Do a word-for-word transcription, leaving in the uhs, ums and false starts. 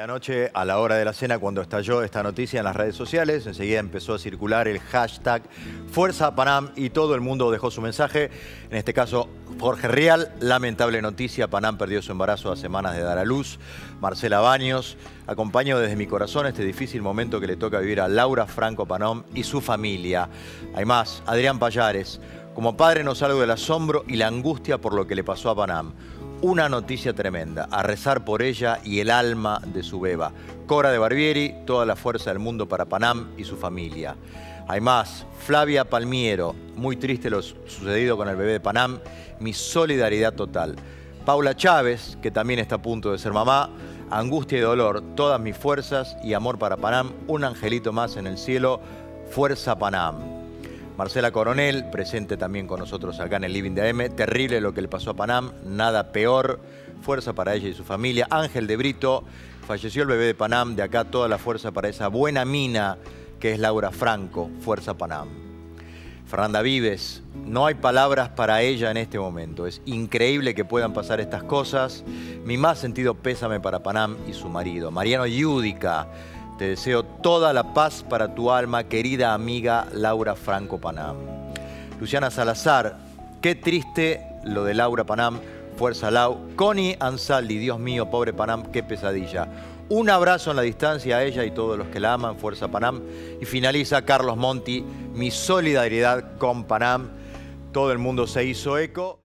Anoche, a la hora de la cena, cuando estalló esta noticia en las redes sociales, enseguida empezó a circular el hashtag Fuerza Panam y todo el mundo dejó su mensaje. En este caso, Jorge Rial, lamentable noticia, Panam perdió su embarazo a semanas de dar a luz. Marcela Baños, acompaño desde mi corazón este difícil momento que le toca vivir a Laura Franco Panam y su familia. Hay más, Adrián Payares, como padre no salgo del asombro y la angustia por lo que le pasó a Panam. Una noticia tremenda, a rezar por ella y el alma de su beba. Cora de Barbieri, toda la fuerza del mundo para Panam y su familia. Hay más, Flavia Palmiero, muy triste lo sucedido con el bebé de Panam, mi solidaridad total. Paula Chávez, que también está a punto de ser mamá, angustia y dolor, todas mis fuerzas y amor para Panam, un angelito más en el cielo, fuerza Panam. Marcela Coronel, presente también con nosotros acá en el Living de A M. Terrible lo que le pasó a Panam, nada peor. Fuerza para ella y su familia. Ángel de Brito, falleció el bebé de Panam. De acá toda la fuerza para esa buena mina que es Laura Franco. Fuerza Panam. Fernanda Vives, no hay palabras para ella en este momento. Es increíble que puedan pasar estas cosas. Mi más sentido pésame para Panam y su marido. Mariano Yudica. Te deseo toda la paz para tu alma, querida amiga Laura Franco Panam. Luciana Salazar, qué triste lo de Laura Panam, fuerza Lau. Connie Ansaldi, Dios mío, pobre Panam, qué pesadilla. Un abrazo en la distancia a ella y todos los que la aman, fuerza Panam. Y finaliza Carlos Monti, mi solidaridad con Panam. Todo el mundo se hizo eco.